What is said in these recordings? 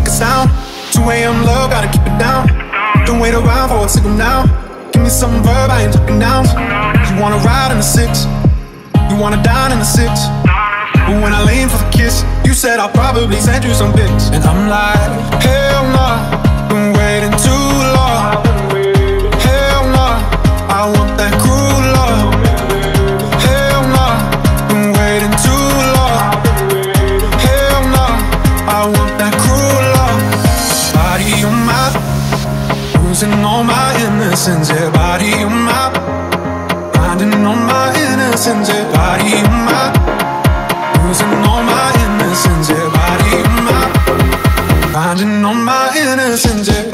make a sound. 2 a.m. love, gotta keep it down. Don't wait around for a signal now. Give me some verb, I ain't talking nouns. You wanna ride in the 6, you wanna dine in the 6. But when I lean for the kiss, you said I'll probably send you some pics. And I'm like, hell nah, been waiting too long. Hell nah, I want that cruel love. Hell nah, been waiting too long. Hell nah, I want that cruel love. Body on my, losing all my innocence. Yeah, body on my, finding all my innocence. Yeah, body on my, losing all my innocence, yeah, body on my, finding all my innocence, yeah.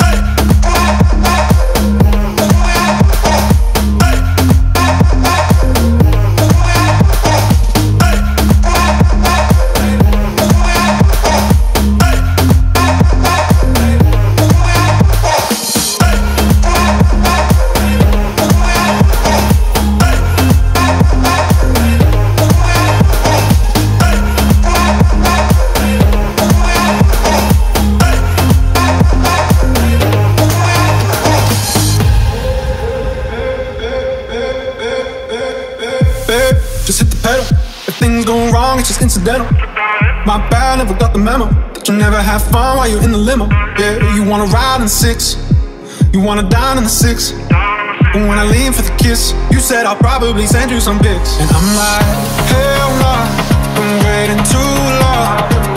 Just hit the pedal. If things go wrong, it's just incidental. My bad, never got the memo that you never have fun while you're in the limo. Yeah, you wanna ride in the 6, you wanna dine in the 6. But when I lean for the kiss, you said I'll probably send you some pics. And I'm like, hell nah, been waiting too long.